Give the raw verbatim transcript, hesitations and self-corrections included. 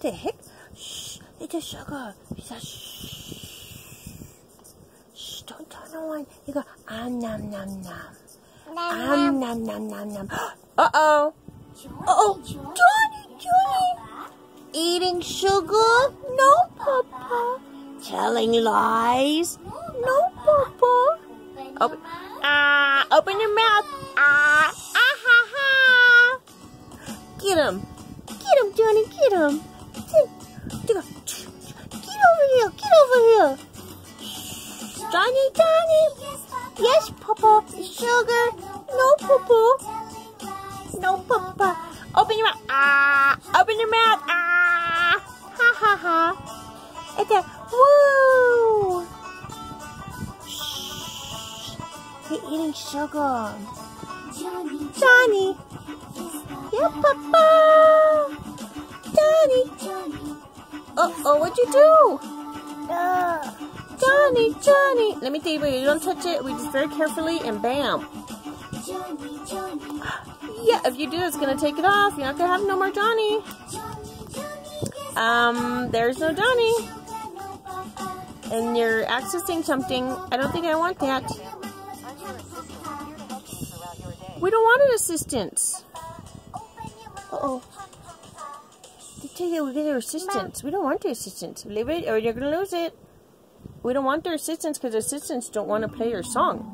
the heck? Shh, little sugar. He says, shh. Shh, don't tell no one. You go, ah, nom, nom, nom. Ah, nom, nom, nom, nom. Uh-oh. Uh-oh. Johnny, Johnny. Eating sugar? No, Papa. Telling lies? No, Papa. Open, ah, open your mouth. Ah, ah, ha, ha. Get him. Get him, Johnny, get him. Get over here, get over here. Johnny, Johnny. Yes, Papa. Sugar. No, Papa. No, Papa. Open your mouth. Ah, open your mouth. Ah, ha, ha, ha. And then, woo. Shh. You're eating sugar. Johnny. Johnny. Yeah, Papa. Johnny. Uh-oh, what'd you do? Uh, Johnny, Johnny. Let me tell you, you don't touch it. We just very carefully and bam. Johnny, Johnny. Yeah, if you do, it's going to take it off. You're not going to have no more Johnny. Um, there's no Johnny. And you're accessing something. I don't think I want that. We don't want an assistant. Uh-oh. They tell you we get their assistants. We don't want their assistants. Leave it or you're going to lose it. We don't want their assistants because assistants don't want to play your song.